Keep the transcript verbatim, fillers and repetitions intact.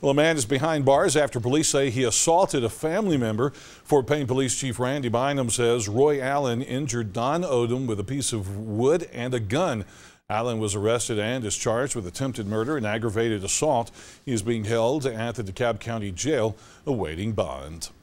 Well, a man is behind bars after police say he assaulted a family member. Fort Payne Police Chief Randy Bynum says Roy Allen injured Don Odom with a piece of wood and a gun. Allen was arrested and is charged with attempted murder and aggravated assault. He is being held at the DeKalb County Jail awaiting bond.